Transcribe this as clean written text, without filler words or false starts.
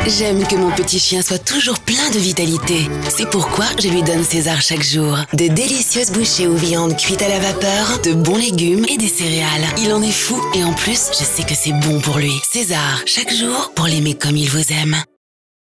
J'aime que mon petit chien soit toujours plein de vitalité. C'est pourquoi je lui donne César chaque jour. De délicieuses bouchées aux viandes cuites à la vapeur, de bons légumes et des céréales. Il en est fou et en plus, je sais que c'est bon pour lui. César, chaque jour pour l'aimer comme il vous aime.